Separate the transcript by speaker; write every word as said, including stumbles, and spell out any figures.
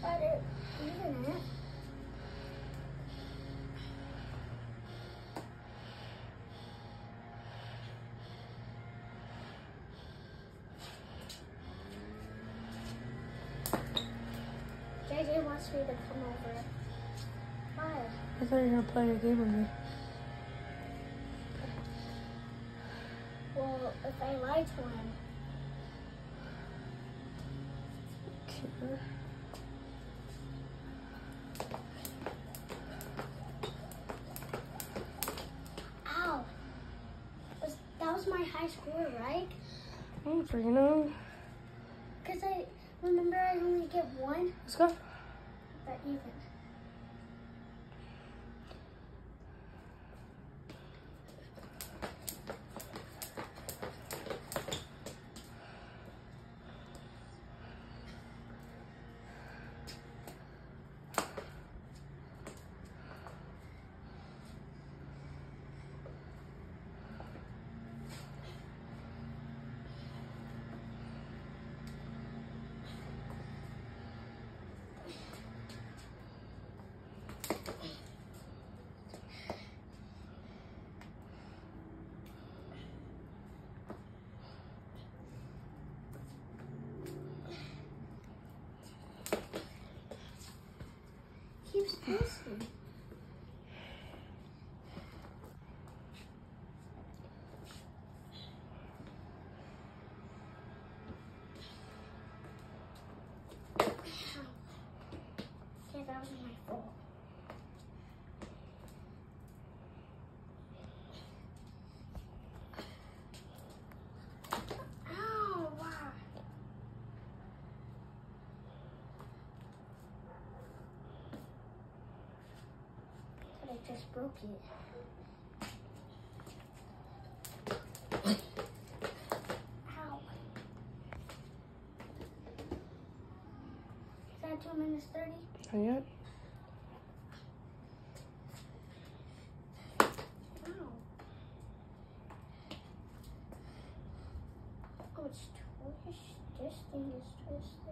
Speaker 1: But it, isn't it? J J wants me to come over. Why?
Speaker 2: I thought you were gonna play a game with me.
Speaker 1: Well, if I lie to him.
Speaker 2: Okay.
Speaker 1: Ow. Was, that was my high score, right?
Speaker 2: I don't freaking know.
Speaker 1: Because I remember I only get one,
Speaker 2: Let's go.
Speaker 1: but even. Keeps missing. Okay, that was my fault. Ow, wow. But I just broke it. Ow. Is that two minutes thirty?
Speaker 2: Not yet.
Speaker 1: Ow. Oh, it's twisted. This thing is twisted.